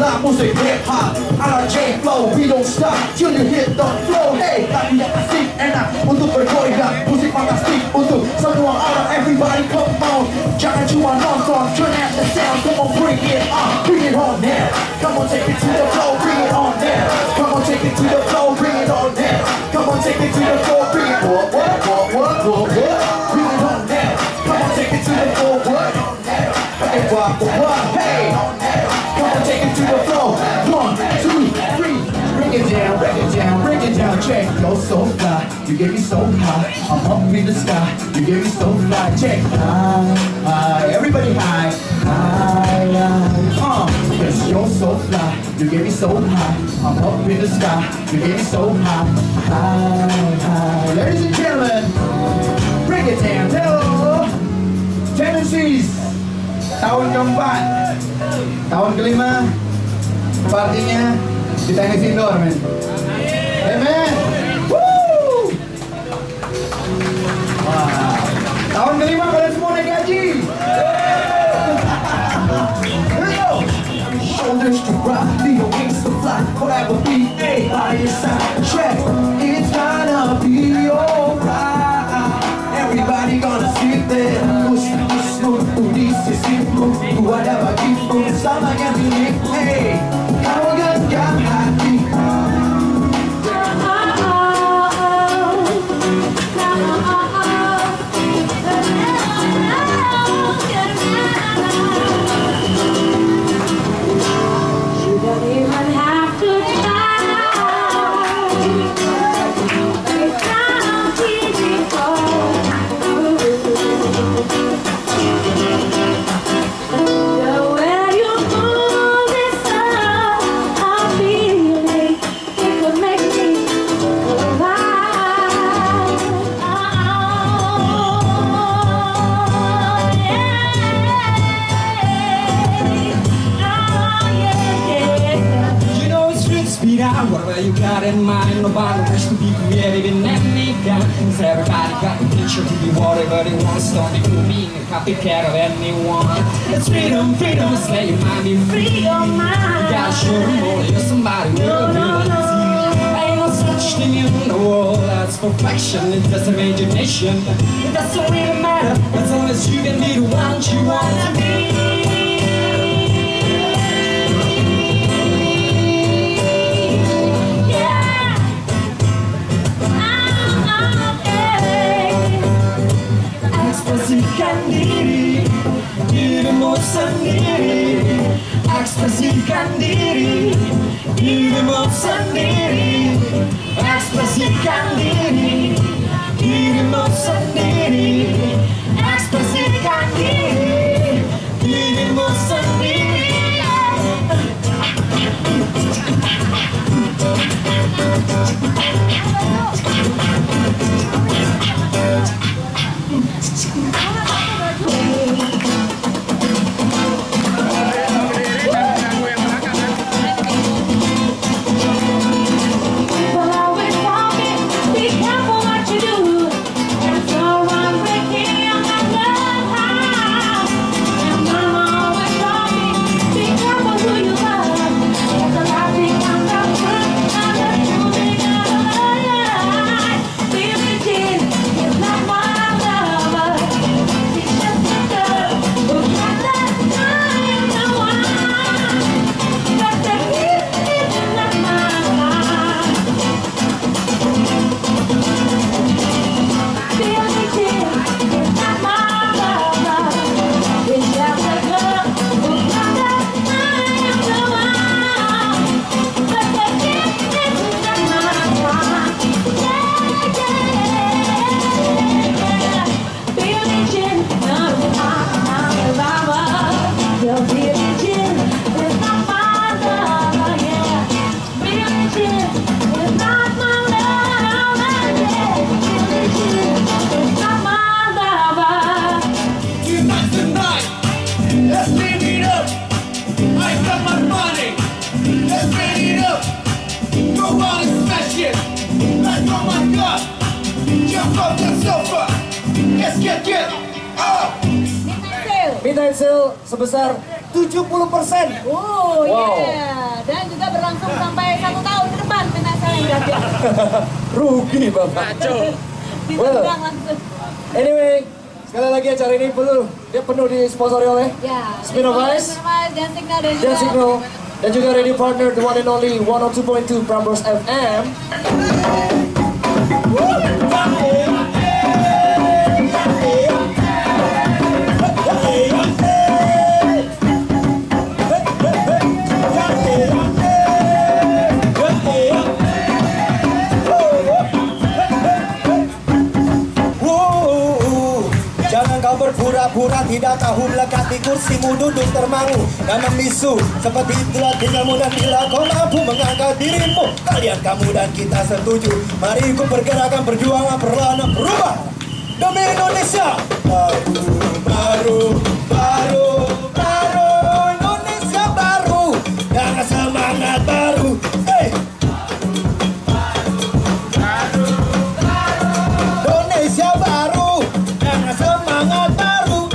live music, hip hop, RJ flow, we don't stop till you hit the flow. Hey, kami yang asik enak untuk bergoyang, musik fantastik untuk semua orang. Everybody come on, jangan cuma nonton, turn up the sound, come on bring it on there. Come on take it to the flow, bring it on there. Come on take it to the flow, bring it on there. Come on take it to the flow, bring it what? Bring it on there. Come on take it to the flow, what? Hey, what? Hey, come on take it to the flow. 1, 2, 3, bring it down, bring it down, bring it down. Check, you're so fly, you get me so high. I'm up in the sky, you get me so fly. Check, high, everybody high, cause you're so fly, you get me so high. I'm up in the sky, you get me so high, high. Ladies and gentlemen, bring it down. Hello, Tendencies. Tahun keempat, tahun kelima, partinya di tenis indoor, men. Amen. Woo! Wow. Tahun kelima kalian semua naik gaji. Shoulders to rock, your wings to fly, forever be by your side. Check, it's gonna be alright. Everybody gonna sit there. Whatever gitu sama yang milik, hey, kau genggam hati. Whatever you got in mind, nobody wish to be creative in any kind. Cause everybody got the picture to be whatever they want. Don't be being a copycat of anyone. It's freedom, freedom, it's let your mind be free your mind. You gotta show them all you're somebody real, ain't no such thing in the world that's perfection. It's just imagination. It doesn't really matter as long as you can be the one you want to be. Ekspresikan diri, dirimu sendiri. Ekspresikan diri, dirimu sendiri. Ekspresikan diri, dirimu sendiri. Ekspresikan diri, dirimu sendiri. Minta hasil sebesar 70%. Oh, wow. Yeah. Rugi Bapak. Well, anyway, sekali lagi acara ini penuh disponsori oleh Spin of Ice, Dan Signal, dan juga radio partner the one and only 102.2 Prambors FM. Pura-pura tidak tahu melekati kursimu duduk termangu dan membisu seperti itulah tinggalmu dan bila kau mampu mengangkat dirimu kalian kamu dan kita setuju mari ikut pergerakan perjuangan perlawanan berubah demi Indonesia baru Indonesia baru dengan semangat baru Indonesia baru dengan semangat baru.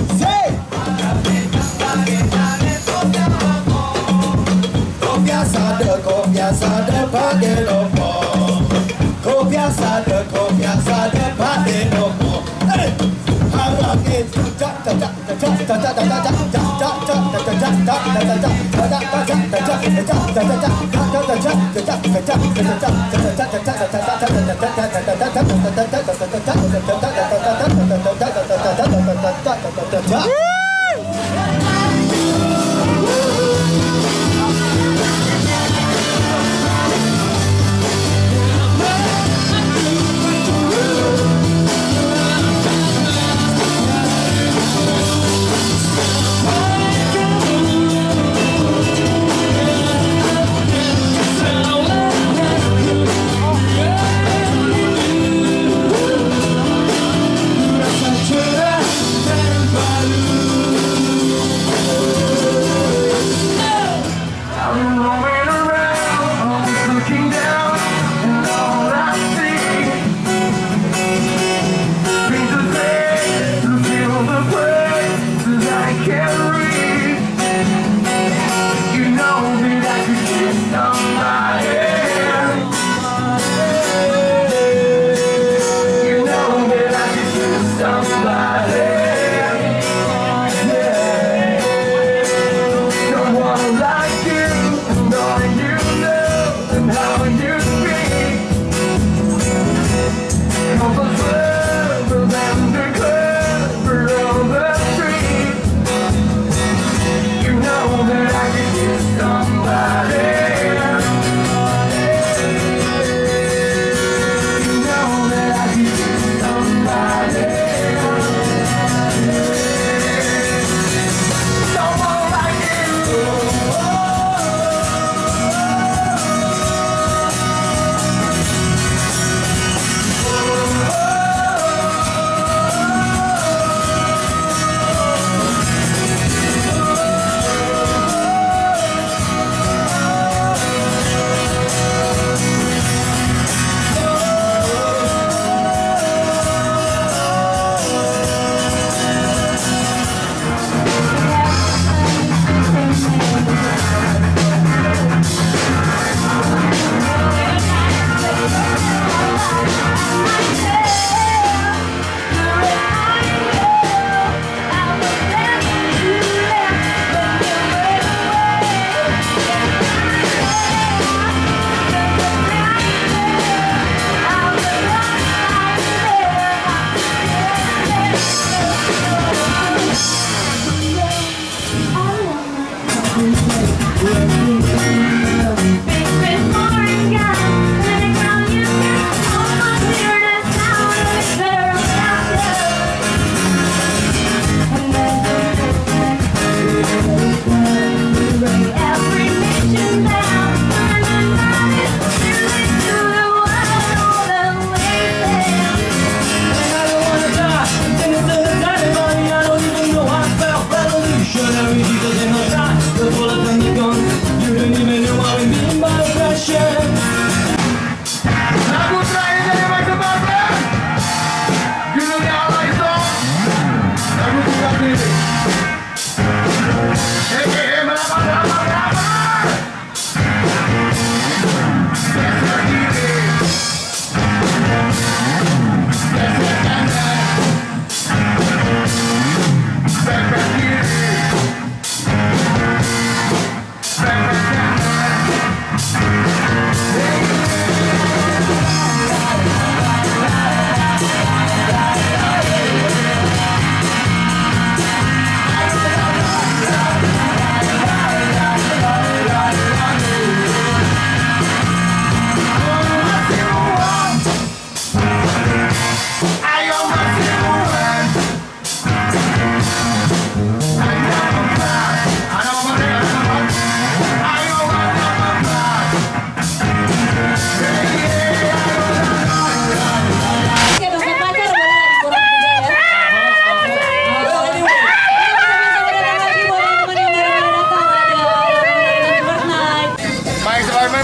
Copias de Paderopo, copias de Paderopo.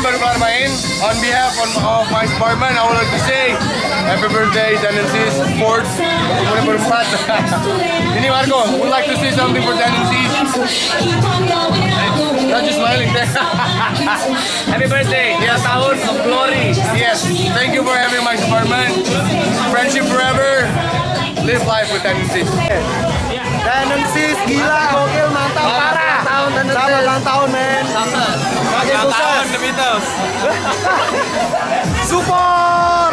baru kelar main. On behalf of my department, I would like to say happy birthday Tendencies Sports. Umurnya baru 4. Ini Marco, would like to say something for Tendencies. Not just smiling there. Happy birthday, yes, tahun of glory. Yes, thank you for having my department. Friendship forever. Live life with Tendencies. Tendencies gila, gokil, mantap, parah. Selamat ulang tahun, men. Makin sukses. The Beatles. Support.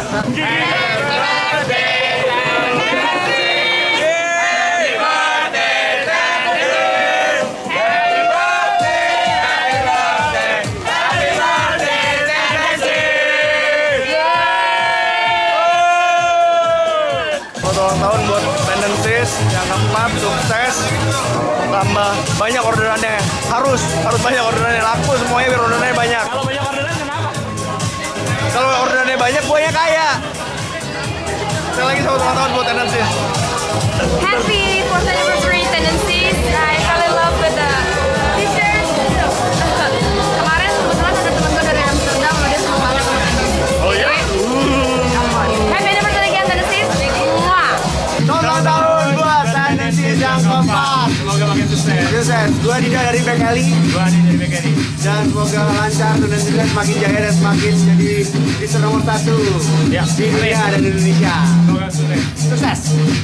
Ulang tahun buat Tendencies yang keempat, sukses, tambah banyak orderannya, harus banyak orderannya, laku semuanya biar orderannya banyak. Kalau banyak orderan kenapa? Kalau orderannya banyak, buahnya kaya. Sekali lagi selamat ulang tahun buat Tendencies. Happy 4th anniversary Tendencies. I fell in love with the t-shirt. Kemarin kebetulan ada temen gue dari Amsterdam, dia seneng banget sama Tendencies. Oh ya? Happy anniversary again Tendencies. Mwah. Ulang tahun buat Tendencies yang keempat. Semoga makin sukses. Sukses. Gua Dida dari Bekali. Dan semoga lancar dan semakin jaya dan semakin jadi listener nomor 1 Ya, di dunia dan di Indonesia. Semoga sukses. Sukses.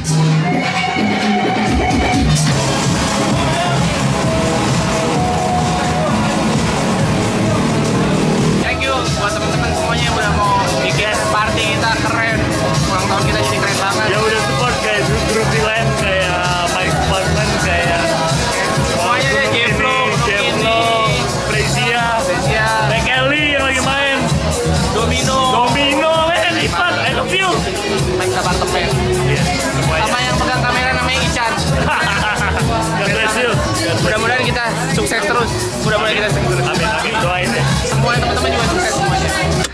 Thank you buat teman-teman semuanya yang udah mau bikin party kita keren. Ulang tahun kita jadi keren banget. Ya udah support kayak grup di lain kayak My Department kayak Semuanya deh, Jeflo, Prezia, Bekeli yang lagi main, Domino, men, Ipan, I love you. Mike Apartemen. Sama yang pegang kamera namanya Ican. God bless you. Mudah-mudahan kita sukses terus. Amin, doain ya. Semua teman-teman juga sukses semuanya.